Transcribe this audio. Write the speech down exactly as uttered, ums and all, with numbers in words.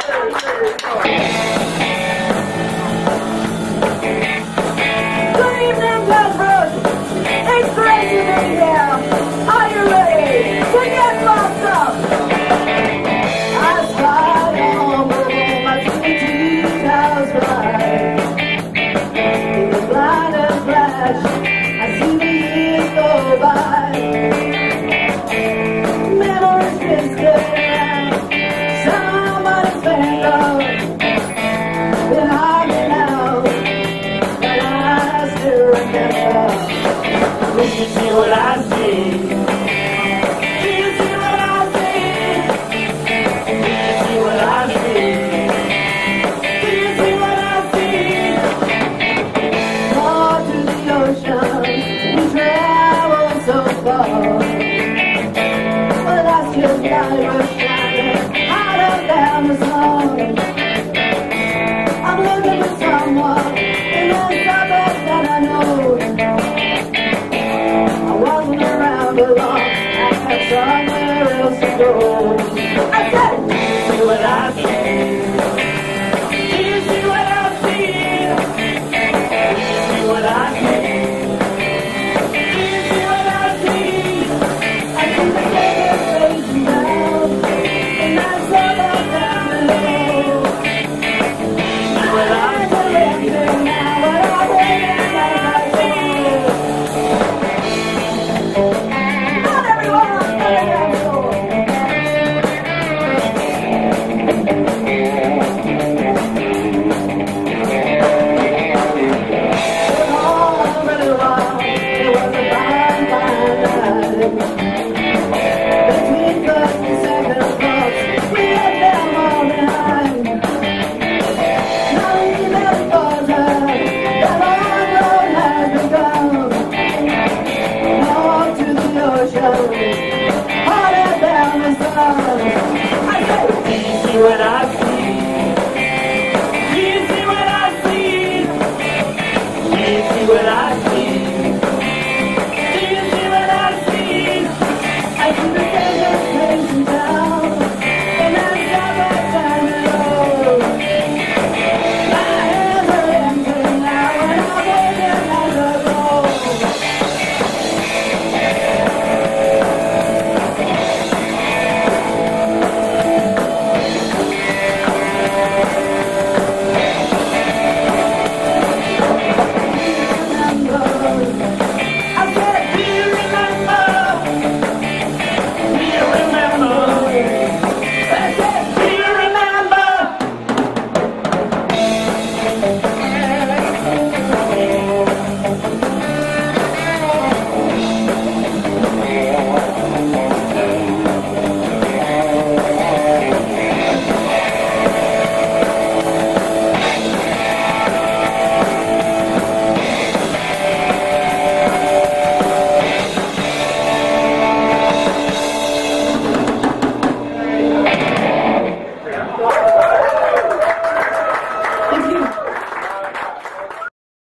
Good evening, Kersbrook. It's great to be here. Are you ready to get locked up? I slide home with my sweet cheese house ride. In the blinding flash, I see the years go by. Memories just get around. Somebody's finger behind me now, but I still remember. Can you see what I see? Can you see what I see? Can you see what I see? Can you see what I see? Far to the ocean, we travel so far. But that's just light was shining out and down the sun. I'm looking for someone in the suburbs that I know. I wasn't around along, I had somewhere else to go. I said, see what I see. Do you see what I see? Do you see what I see? Do you see what I see? I see the fingers facing down, and I saw that down below. See what I see now, but I wait as I go. Not everyone on the damn floor. But all really long, it was a fine, fine night. Between first and second thoughts, we had them all behind. Now even further, the long road has begun. North to the ocean, harder down the sun. I say, do you see what I